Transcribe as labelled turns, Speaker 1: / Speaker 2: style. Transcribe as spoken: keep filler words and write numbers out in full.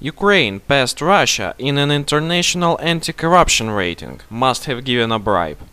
Speaker 1: Ukraine passed Russia in an international anti-corruption rating. Must have given a bribe.